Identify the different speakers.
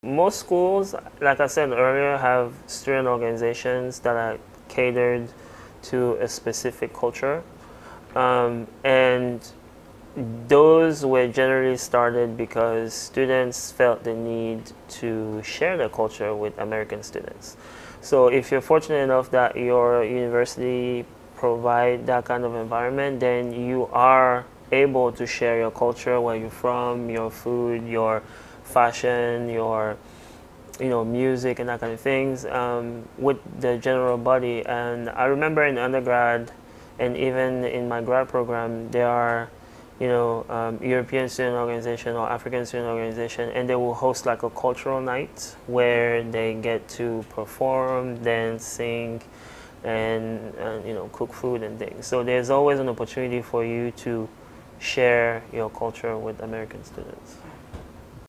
Speaker 1: Most schools, like I said earlier, have student organizations that are catered to a specific culture. And those were generally started because students felt the need to share their culture with American students. So if you're fortunate enough that your university provide that kind of environment, then you are able to share your culture, where you're from, your food, your fashion, your music and that kind of things with the general body. And I remember in undergrad and even in my grad program, there are European student organization or African student organization, and they will host like a cultural night where they get to perform, dance, sing, and cook food and things. So there's always an opportunity for you to share your culture with American students.